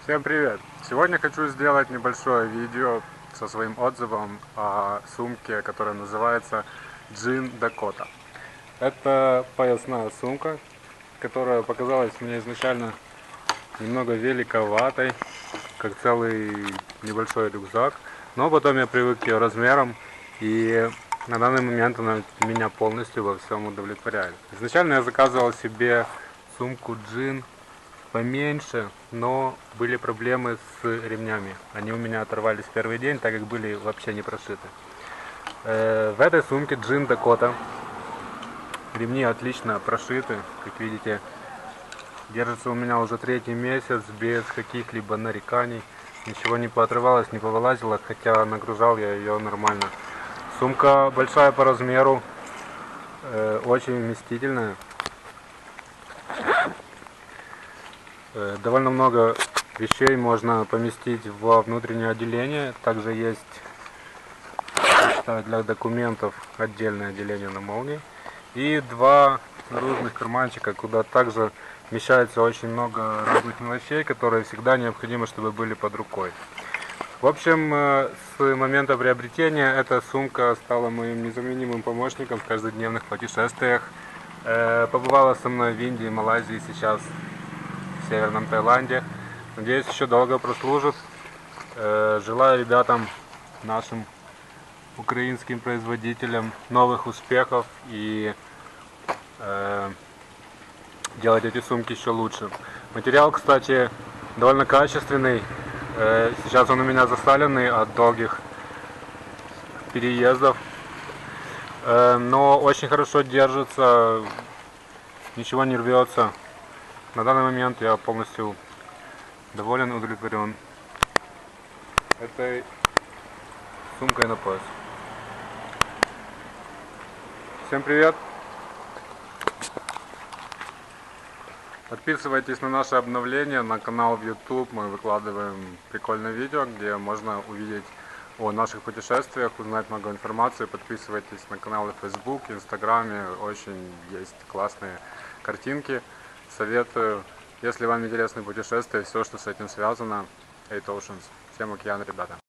Всем привет! Сегодня хочу сделать небольшое видео со своим отзывом о сумке, которая называется Jean Dakota. Это поясная сумка, которая показалась мне изначально немного великоватой, как целый небольшой рюкзак. Но потом я привык к ее размерам, и на данный момент она меня полностью во всем удовлетворяет. Изначально я заказывал себе сумку Jean поменьше, но были проблемы с ремнями. Они у меня оторвались в первый день, так как были вообще не прошиты. В этой сумке Jean Dakota ремни отлично прошиты, как видите. Держится у меня уже третий месяц без каких-либо нареканий. Ничего не поотрывалось, не повылазило, хотя нагружал я ее нормально. Сумка большая по размеру, очень вместительная. Довольно много вещей можно поместить во внутреннее отделение. Также есть для документов отдельное отделение на молнии. И два наружных карманчика, куда также вмещается очень много разных мелочей, которые всегда необходимо, чтобы были под рукой. В общем, с момента приобретения эта сумка стала моим незаменимым помощником в каждодневных путешествиях. Побывала со мной в Индии, Малайзии, сейчас в Северном Таиланде. Надеюсь, еще долго прослужит. Желаю ребятам, нашим украинским производителям, новых успехов и делать эти сумки еще лучше. Материал, кстати, довольно качественный. Сейчас он у меня засаленный от долгих переездов. Но очень хорошо держится, ничего не рвется. На данный момент я полностью доволен, удовлетворен этой сумкой на пояс. Всем привет! Подписывайтесь на наши обновления, на канал в YouTube. Мы выкладываем прикольные видео, где можно увидеть о наших путешествиях, узнать много информации. Подписывайтесь на каналы в Facebook, Инстаграме. Очень есть классные картинки. Советую, если вам интересны путешествия, все, что с этим связано. 8 Oceans. Всем океан, ребята.